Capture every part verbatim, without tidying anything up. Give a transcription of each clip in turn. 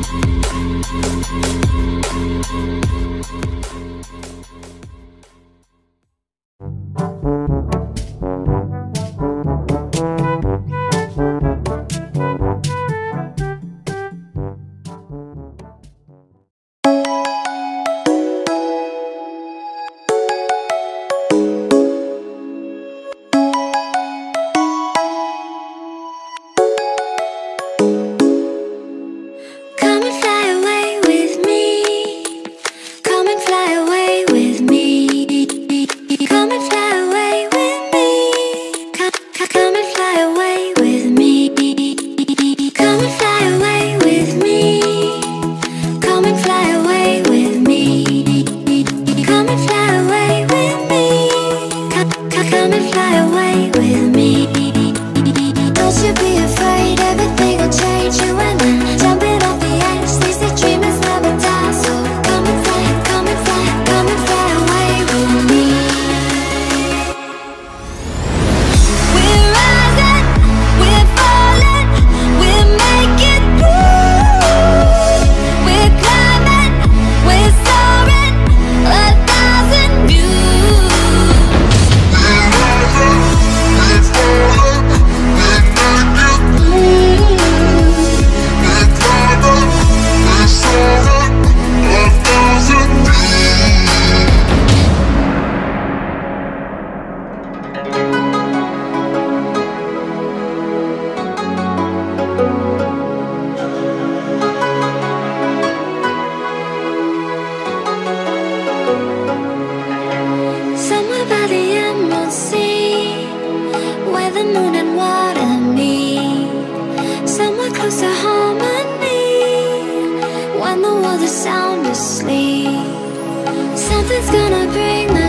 Something's gonna bring the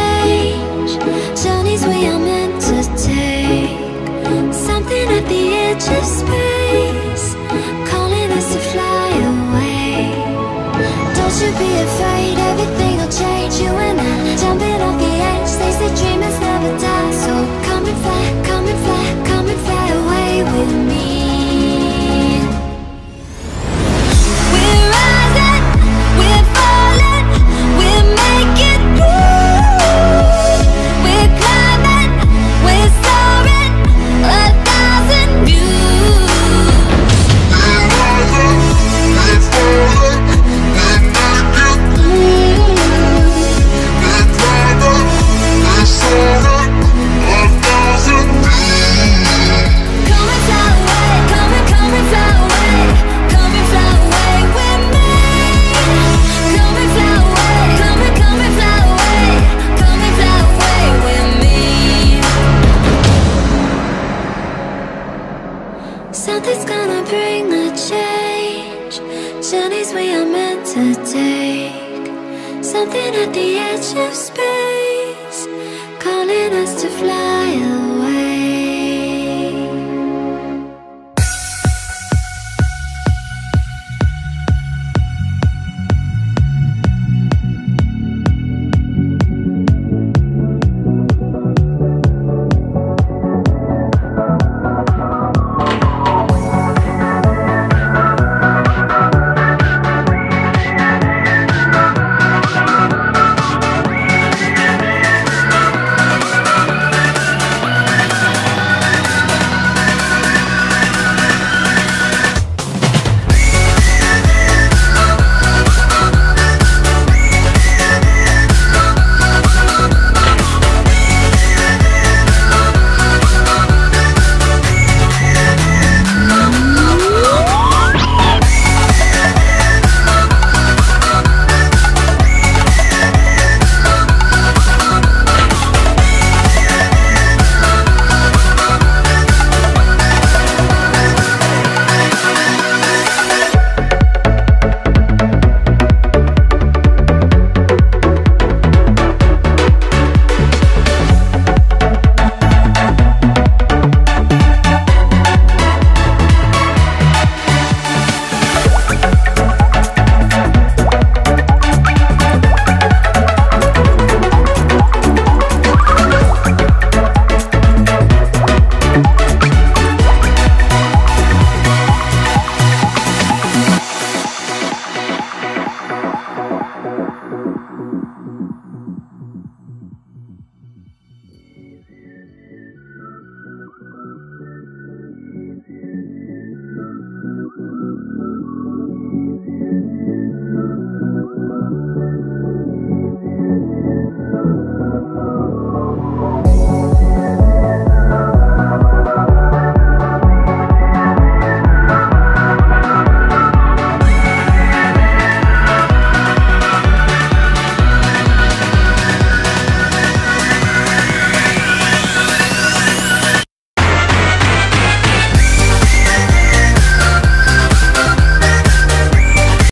change. Journeys we are meant to take. Something at the edge of space, calling us to fly away. Don't you be afraid, everything will change. You and I, jumping off the edge. They say dreamers never die. So come and fly, come and fly, come and fly away with me. Something's gonna bring the change. Journeys we are meant to take. Something at the edge of space, calling us to fly away.